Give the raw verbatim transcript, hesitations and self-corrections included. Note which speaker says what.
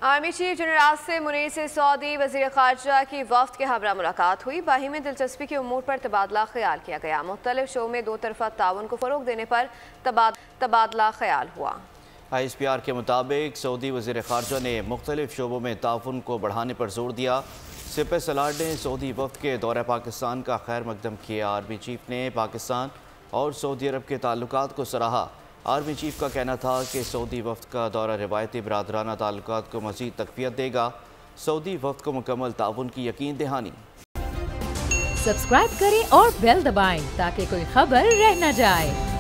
Speaker 1: Army chief general Asim Munir से Saudi वज़ीर ख़ारजा की वफ़द के हमरा मुलाकात हुई। बाहिमी दिलचस्पी के उमूर पर तबादला ख्याल किया गया। मुख्तलिफ शो में दो तरफ़ा ताउन को फ़रोग़ देने पर तबाद, तबादला ख्याल हुआ।
Speaker 2: आई एस पी आर के मुताबिक सऊदी वज़ीर ख़ारजा ने मुख्तलिफ शोबों में ताउन को बढ़ाने पर जोर दिया। सिपह सलार ने सऊदी वफ़द के दौरा पाकिस्तान का खैर मकदम किया। आर्मी चीफ ने पाकिस्तान और सऊदी अरब के ताल्लुकात को सराहा। आर्मी चीफ का कहना था कि सऊदी वफ़द का दौरा रिवायती बरादराना ताल्लुकात को मज़ीद तक़वियत देगा। सऊदी वफ़द को मुकम्मल ताउन की यकीन दहानी।
Speaker 3: सब्सक्राइब करें और बेल दबाएं ताकि कोई खबर रह न जाए।